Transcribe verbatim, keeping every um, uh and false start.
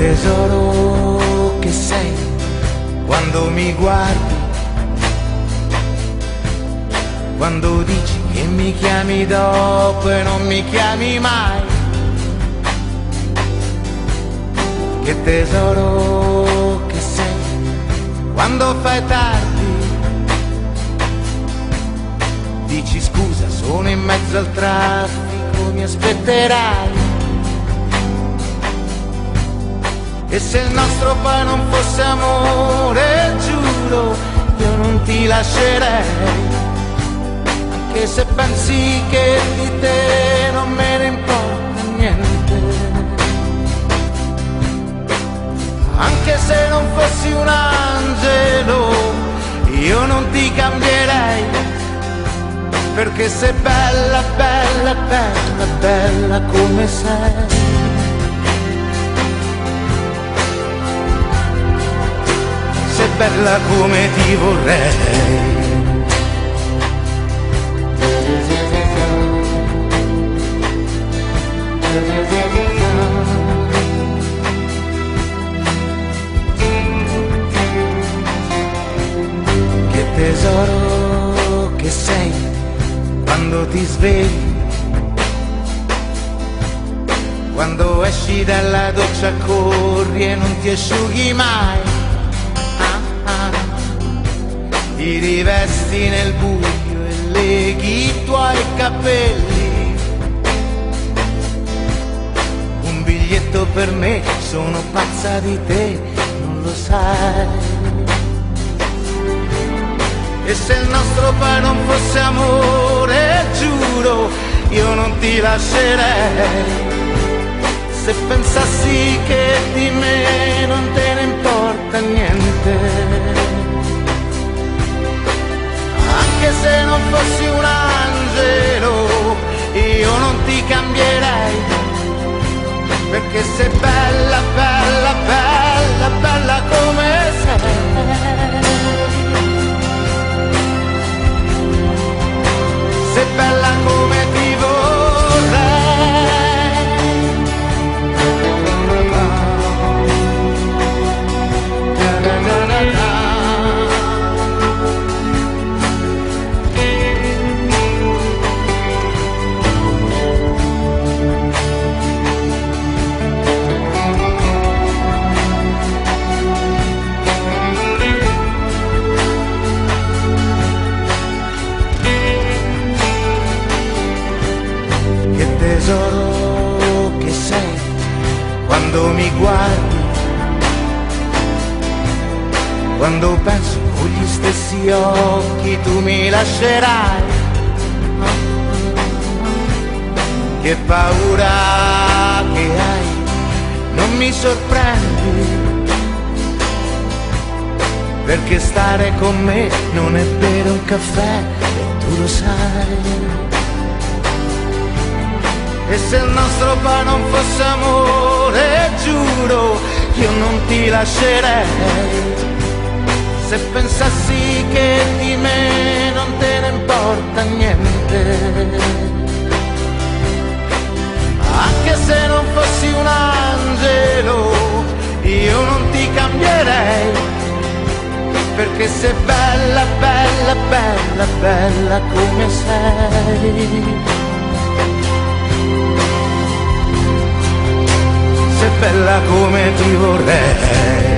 tesoro che sei quando mi guardi, quando dici che mi chiami dopo e non mi chiami mai. Che tesoro che sei quando fai tardi, dici scusa sono in mezzo al traffico, mi aspetterai. E se il nostro poi non fosse amore, giuro, io non ti lascerei, anche se pensi che di te non me ne importa niente. Anche se non fossi un angelo, io non ti cambierei, perché sei bella, bella, bella, bella come sei. Sei bella come ti vorrei. Che tesoro che sei quando ti svegli, quando esci dalla doccia corri e non ti asciughi mai. Ti rivesti nel buio e leghi i tuoi capelli. Un biglietto per me, sono pazza di te, non lo sai. E se il nostro poi non fosse amore, giuro, io non ti lascerei. Se pensassi che di me non te ne importa niente. Anche se non fossi un angelo, io non ti cambierei, perché sei bella, bella, bella, bella come sei. Sei bella come ti vorrei. Tesoro che sei quando mi guardi, quando penso con gli stessi occhi tu mi lascerai. Che paura che hai, non mi sorprendi, perché stare con me non è bere un caffè e tu lo sai. E se il nostro poi non fosse amore, giuro, io non ti lascerei. Se pensassi che di me non te ne importa niente. Anche se non fossi un angelo, io non ti cambierei, perché sei bella, bella, bella, bella come sei. Sei bella come ti vorrei.